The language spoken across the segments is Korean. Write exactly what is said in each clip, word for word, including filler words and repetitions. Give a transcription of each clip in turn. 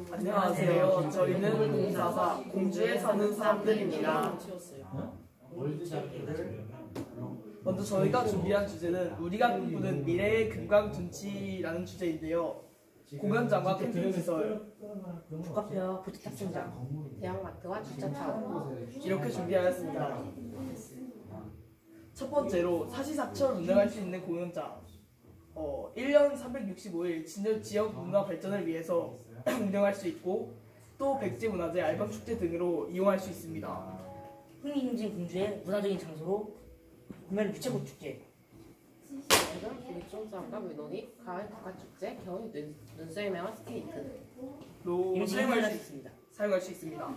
안녕하세요. 저희는 공사사 공주에 사는 사람들입니다. 먼저 저희가 준비한 주제는 우리가 꿈꾸는 미래의 금강둔치라는 주제인데요. 공연장과 캠핑시설, 북카페와 보트 탑승장, 대형마트와 주차타워 이렇게 준비하였습니다. 첫 번째로 사시사철 운영할 수 있는 공연장. 어, 일 년 삼백육십오 일 지역 문화 발전을 위해서 운영할 수 있고, 또 백제문화재, 알밤축제 등으로 이용할 수 있습니다. 흥미진진 공주의 문화적인 장소로 구매는 유채꽃 축제, 여름 밀종싸움과 물놀이, 가을 국가축제, 겨울 눈, 눈썰매와 스케이트로 이런 사용할 수, 있습니다. 사용할 수 있습니다.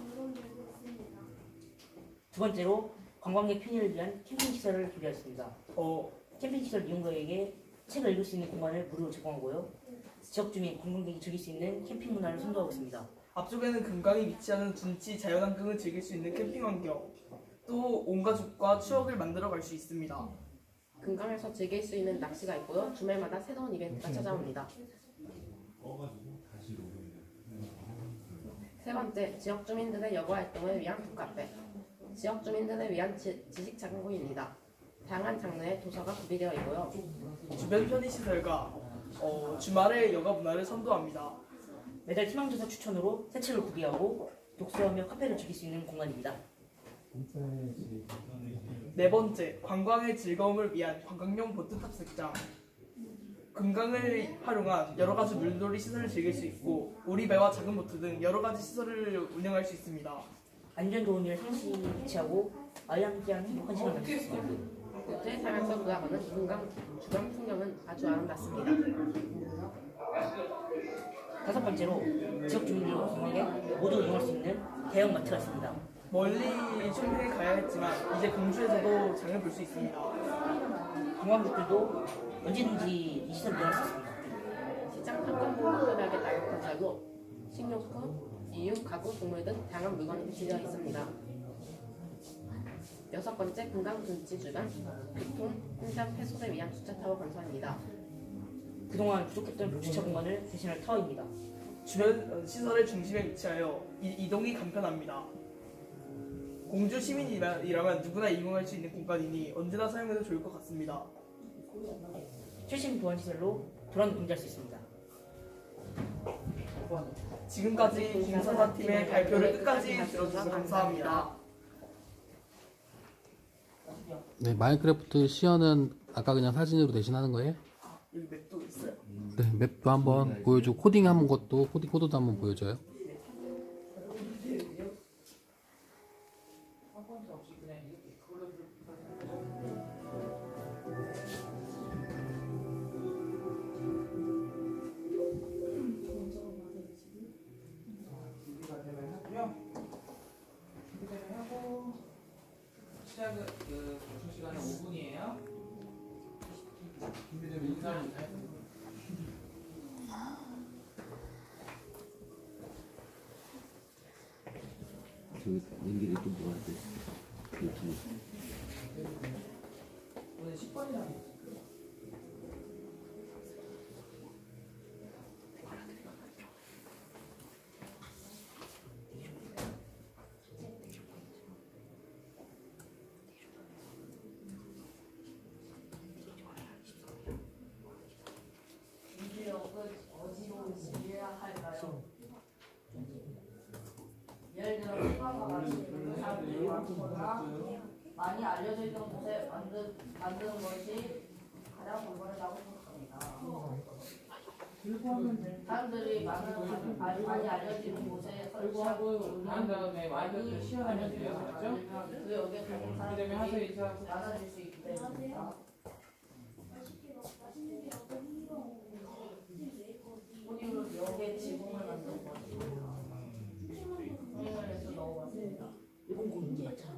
두 번째로 관광객 편의를 위한 캠핑 시설을 준비하였습니다. 어, 캠핑 시설 이용자에게 책을 읽을 수 있는 공간을 무료로 제공하고요. 지역 주민, 관광객이 즐길 수 있는 캠핑 문화를 선도하고 있습니다. 앞쪽에는 금강이 위치하는 둔치 자연환경을 즐길 수 있는 캠핑 환경, 또 온 가족과 추억을 만들어 갈 수 있습니다. 금강에서 즐길 수 있는 낚시가 있고요. 주말마다 새로운 이벤트가 찾아옵니다. 세 번째, 지역 주민들의 여가 활동을 위한 북카페. 지역 주민들을 위한 지, 지식 자극부입니다. 다양한 장르의 도서가 구비되어 있고요. 주변 편의시설과 어, 주말의 여가 문화를 선도합니다. 매달 희망조사 추천으로 새 책을 구비하고 독서하며 카페를 즐길 수 있는 공간입니다. 네 번째, 관광의 즐거움을 위한 관광용 보트 탑승장. 금강을 활용한 여러 가지 물놀이 시설을 즐길 수 있고, 오리배와 작은 보트 등 여러 가지 시설을 운영할 수 있습니다. 안전 좋은 일 상시 배치하고 아이와 함께하는 행복한 시간을 가질 수 있습니다. 보트에 타면서 돌아가는 금강 주변 풍경은 아주 아름답습니다. 다섯 번째로 지역 주민들과 관광객 모두 이용할 수 있는 대형 마트가 있습니다. 멀리 쇼핑에 가야 했지만 이제 공주에서도 장을 볼 수 있습니다. 관광객들도 언제든지 이 시설을 이용할 수 있습니다. 시장 상권보호소득에 나갈 건설로 식료품, 이유, 가구, 동물 등 다양한 물건이 배치되어 있습니다. 여섯 번째, 금강 둔치 주변 교통, 혼잡 해소를 위한 주차타워 건설입니다. 그동안 부족했던 주차 공간을 대신할 타워입니다. 주변 시설의 중심에 위치하여 이, 이동이 간편합니다. 공주 시민이라면 누구나 이용할 수 있는 공간이니 언제나 사용해도 좋을 것 같습니다. 최신 보안 시설로 도란 공지할 수 있습니다. 지금까지 공사사팀의 발표를 끝까지 들어주셔서 감사합니다. 네, 마인크래프트 시연은 아까 그냥 사진으로 대신하는 거예요? 여기 맵도 있어요. 네, 맵도 한번 보여주고 코딩한 것도 코딩 코드도 한번 보여줘요. 시작은 그 보충 시간은 오 분이에요. 준비되면 인사를 저기 연결이 또 뭐가 돼? 유튜브. 오늘 십 번이라고. 어디로 지어야 할까요? 예를 들어 휴가가 가시는 사람들이 많거나 많이 알려져 있던 곳에 만드, 만드는 것이 가장 올바르다고 생각합니다. 사람들이 많은 많이 알려지는 곳에 설치하고 한 다음에 마이크를 시연하면 돼요. 맞죠? 그 여기에 가는 준비되면 하세요. 사람들이 인사. 많아질 수 있기 때문입니다. 코딩으로 여기에 지붕을 만든 것입니다. 코딩을 해서 넣어봤습니다. 일본 공주 맞잖아.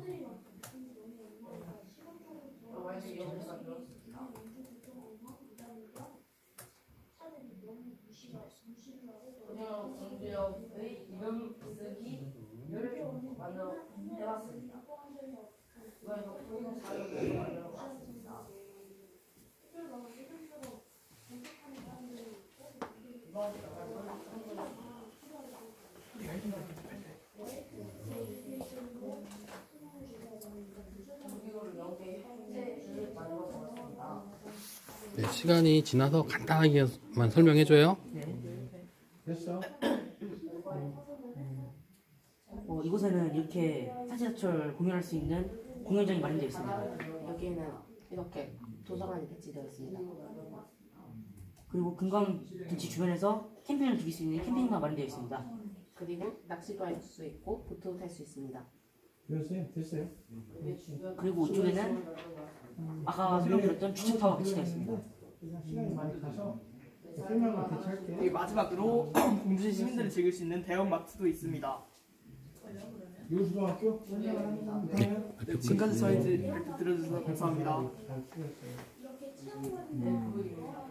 여기서 여기서 만들었습니다. 코딩으로 공주역의 이름 쓰기를 만들어 해봤습니다. 이거에서 코딩 자료를 만들어 봤습니다. 이번 시간이 지나서 간단하게만 설명해줘요. 됐어? 어, 이곳에는 이렇게 사시사철 공연할 수 있는 공연장이 마련되어 있습니다. 여기에는 이렇게 도서관이 배치되어 있습니다. 그리고 금강도치 주변에서 캠핑을 즐길 수 있는 캠핑가 마련되어 있습니다. 그리고 낚시도 할 수 있고 보트도 탈 수 있습니다. 됐어요? 됐어요? 그리고 이쪽에는 아까 설명드렸던 주차타워가 배치되어 있습니다. 시간이 많이 가서 설명을 대체할게. 그리고 마지막으로 공주시 시민들이 즐길 수 있는 대형 마트도 있습니다. 요수중학교? 네, 지금까지 저희 발표 들어주셔서 감사합니다. 잘 찍었어요.